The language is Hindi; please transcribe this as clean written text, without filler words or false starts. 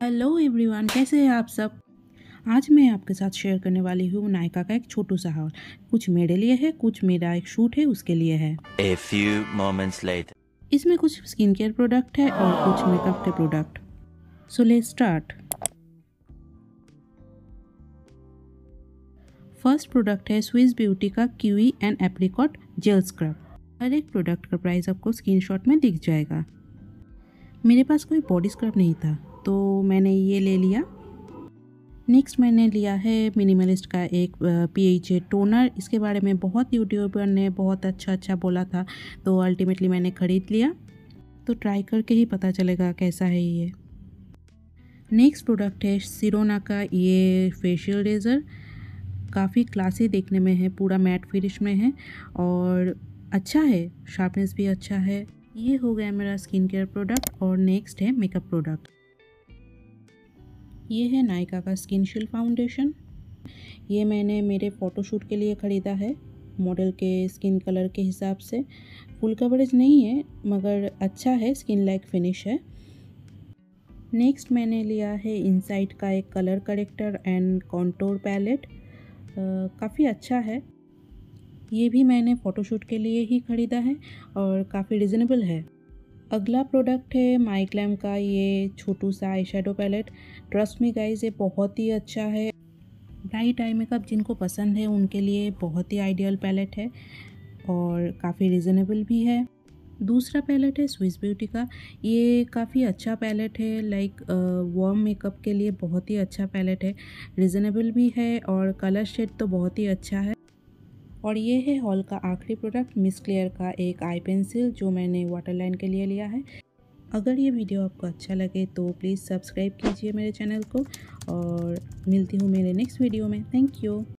हेलो एवरीवन, कैसे हैं आप सब। आज मैं आपके साथ शेयर करने वाली हूँ नायका का एक छोटू सा हाल। कुछ मेरे लिए है, कुछ मेरा एक शूट है उसके लिए है। A few moments later. इसमें कुछ स्किन केयर प्रोडक्ट है और कुछ मेकअप के product. So let's start. First product है स्विस ब्यूटी का kiwi and apricot gel scrub. हर एक प्रोडक्ट का प्राइस आपको स्क्रीनशॉट में दिख जाएगा। मेरे पास कोई बॉडी स्क्रब नहीं था तो मैंने ये ले लिया। नेक्स्ट मैंने लिया है मिनिमलिस्ट का एक PHA टोनर। इसके बारे में बहुत यूट्यूबर ने बहुत अच्छा बोला था तो अल्टीमेटली मैंने ख़रीद लिया। तो ट्राई करके ही पता चलेगा कैसा है ये। नेक्स्ट प्रोडक्ट है सिरोना का ये फेशियल रेज़र। काफ़ी क्लासी देखने में है, पूरा मैट फिनिश में है और अच्छा है, शार्पनेस भी अच्छा है। ये हो गया मेरा स्किन केयर प्रोडक्ट। और नेक्स्ट है मेकअप प्रोडक्ट। ये है नायका का स्किन शील्ड फाउंडेशन। ये मैंने मेरे फ़ोटोशूट के लिए ख़रीदा है, मॉडल के स्किन कलर के हिसाब से। फुल कवरेज नहीं है मगर अच्छा है, स्किन लाइक फिनिश है। नेक्स्ट मैंने लिया है इनसाइड का एक colour corrector and contour palette. काफ़ी अच्छा है। ये भी मैंने फ़ोटोशूट के लिए ही ख़रीदा है और काफ़ी रिजनेबल है। अगला प्रोडक्ट है माइग्लैम का ये छोटू सा eye shadow palette. Trust me guys, ये बहुत ही अच्छा है। ब्राइट आई मेकअप जिनको पसंद है उनके लिए बहुत ही आइडियल पैलेट है और काफ़ी रिजनेबल भी है। दूसरा पैलेट है स्विस ब्यूटी का। ये काफ़ी अच्छा पैलेट है, लाइक वार्म मेकअप के लिए बहुत ही अच्छा पैलेट है। रिजनेबल भी है और कलर शेड तो बहुत ही अच्छा है। और ये है हॉल का आखिरी प्रोडक्ट, मिस क्लियर का एक आई पेंसिल जो मैंने वाटर लाइन के लिए लिया है। अगर ये वीडियो आपको अच्छा लगे तो प्लीज़ सब्सक्राइब कीजिए मेरे चैनल को और मिलती हूँ मेरे नेक्स्ट वीडियो में। Thank you.